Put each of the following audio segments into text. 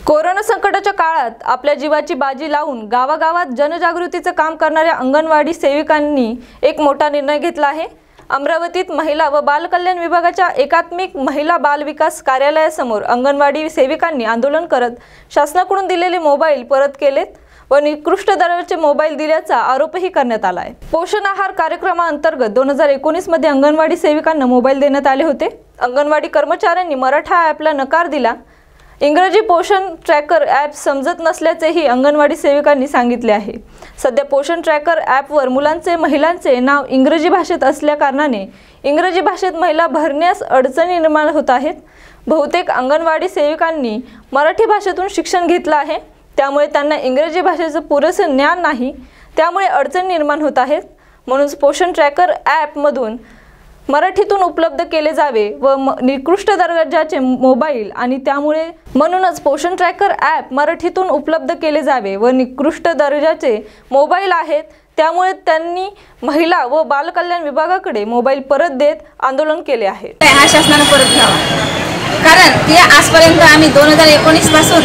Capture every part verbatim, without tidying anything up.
Corona संकटाच्या काळात आपल्या जीवाची बाजी लावून गावागावात जनजागृतीचे काम करणाऱ्या अंगणवाडी सेविकांनी एक मोठा निर्णय घेतला आहे। अमरावतीत महिला व बाल कल्याण विभागाच्या एकात्मिक महिला बाल विकास कार्यालयासमोर अंगणवाडी सेविकांनी आंदोलन करत शासनाकडून दिलेले मोबाईल परत केलेत व निकृष्ट दर्जाचे मोबाईल दिल्याचा आरोपही करण्यात आला आहे। पोषण आहार कार्यक्रमाअंतर्गत दोन हजार एकोणीस मध्ये अंगणवाडी सेविकांना मोबाईल देण्यात आले होते। अंगणवाडी कर्मचाऱ्यांनी मराठा ॲपला नकार दिला। इंग्रजी पोषण ट्रॅकर ॲप समजत नसल्याचेही अंगणवाडी सेविकांनी सांगितले आहे। सध्या पोषण ट्रॅकर ॲपवर मुलांचे महिलांचे नाव इंग्रजी भाषेत असल्या कारणाने इंग्रजी भाषेत महिला भरण्यास अडचणी निर्माण होत आहेत। बहुतेक अंगणवाडी सेविकांनी मराठी भाषेतून शिक्षण घेतले आहे, त्यामुळे त्यांना इंग्रजी भाषेचे पुरेसे ज्ञान नाही, त्यामुळे अडचणी निर्माण होत आहेत। म्हणून पोषण ट्रॅकर ॲपमधून मराठीतून उपलब्ध केले जावे व निकृष्ट दर्जाचे मोबाईल आणि त्यामुळे म्हणूनच पोषण ट्रॅकर ॲप मराठीतून उपलब्ध केले जावे व निकृष्ट दर्जाचे मोबाईल आहेत, त्यामुळे त्यांनी महिला व बाल कल्याण विभागाकडे मोबाईल परत देत आंदोलन केले आहे। हा शासनाने परत घ्यावा, कारण की आजपर्यंत आम्ही दोन हजार एकोणीस पासून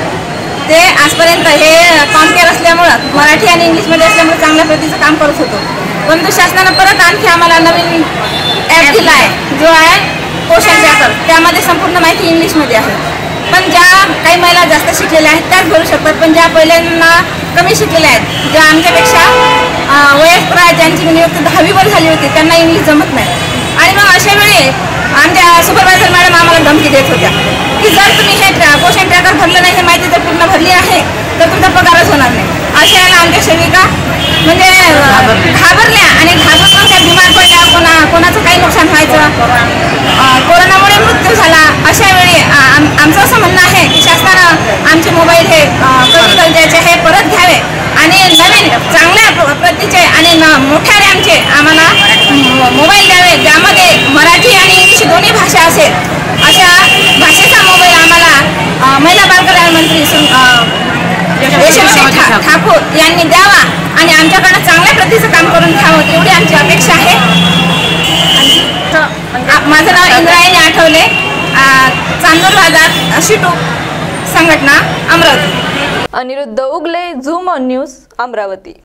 ते आजपर्यंत हे कॉम्पेअर असल्यामुळे मराठी आणि इंग्लिशमध्ये असल्यामुळे चांगल्या प्रतीचं काम करत होतो, परंतु शासनाने परत आणखी आम्हाला नवीन ॲप दिला आहे जो आहे पोषण ट्रॅकर। त्यामध्ये संपूर्ण माहिती इंग्लिशमध्ये आहे, पण ज्या काही महिला जास्त शिकलेल्या आहेत त्याच भरू शकतात, पण ज्या पहिल्यांदा कमी शिकलेल्या आहेत, ज्या आमच्यापेक्षा वयस्कर आहेत, ज्यांची नियुक्ती दहावीवर झाली होती, त्यांना इंग्लिश जमत नाही। आणि मग अशा वेळी आमच्या सुपरवायझर मॅडम आम्हाला धमकी देत होत्या की जर तुम्ही हे पोषण ट्रॅकर भरलं नाही, हे माहिती जर पूर्ण भरली आहे तर तुमचा पगारच होणार नाही। अशा वेळेला आमच्या सेविका म्हणजे घाबरल्या आणि घाबरून त्या बिमार पडल्या, कोणा कोणाचं काही नुकसान व्हायचं, कोरोनामुळे मृत्यू झाला। अशा वेळी आमचं असं म्हणणं आहे की शासनानं आमचे मोबाईल हे कमी दर्जाचे हे परत घ्यावे आणि नवीन चांगल्या प्रतीचे आणि मोठ्या रॅमचे आम्हाला मोबाईल द्यावे, ज्यामध्ये मराठी आणि इंग्लिश दोन्ही भाषा असेल, अशा भाषेचा मोबाईल आम्हाला महिला बाल कल्याण मंत्री यशस्वी ठाकूर यांनी द्यावा आणि आमच्याकडे चांगल्या प्रतीचं काम करून घ्यावं, एवढी आमची अपेक्षा आहे। माझं नाव इंद्रायणी आठवले, चांदूर बाजार शिटू संघटना Amravati. Aniruddha Ugale, Zoom on news, Amravati.